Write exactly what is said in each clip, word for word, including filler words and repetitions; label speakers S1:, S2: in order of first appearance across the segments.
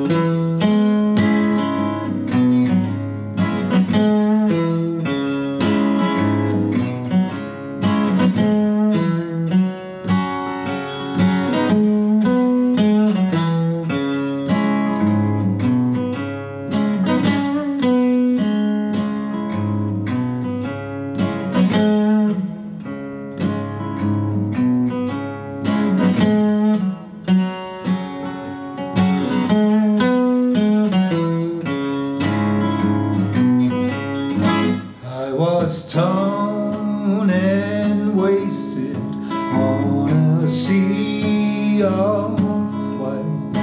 S1: Was torn and wasted on a sea of white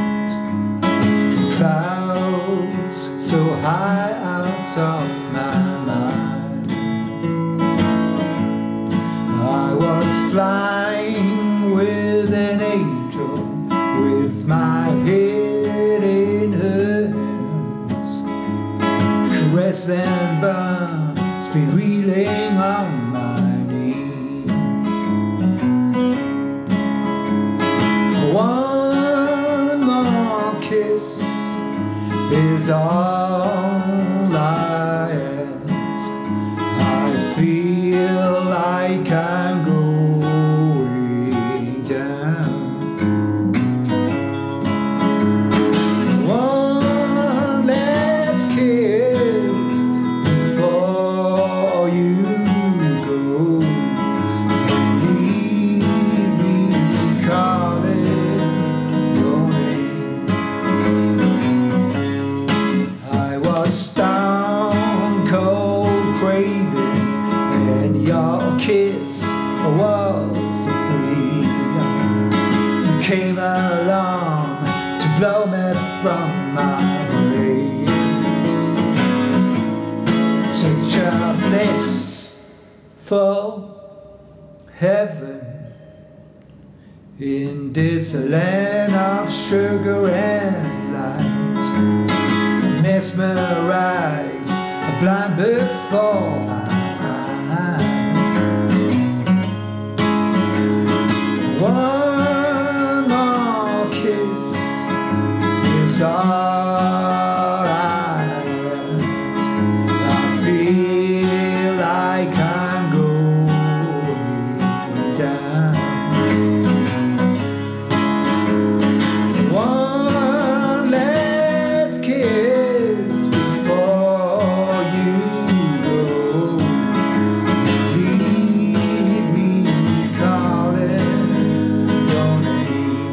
S1: clouds, so high out of my mind. I was flying with an angel, with my head in her hands, caress and burn, been reeling on my knees. One more kiss is all I ask. I feel like I'm going down. One last kiss before you go. Leave me calling your name. I was stone cold craving, and your kiss was a flea. You came along to blow me from my brain. Such a blissful heaven in this land of sugar and lights, mesmerized, blind before my eyes. One more kiss is all I ask. I feel like I'm going down. One last kiss before you go. Leave me calling your name.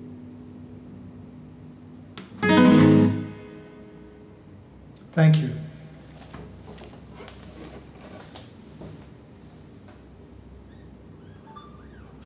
S1: Thank you.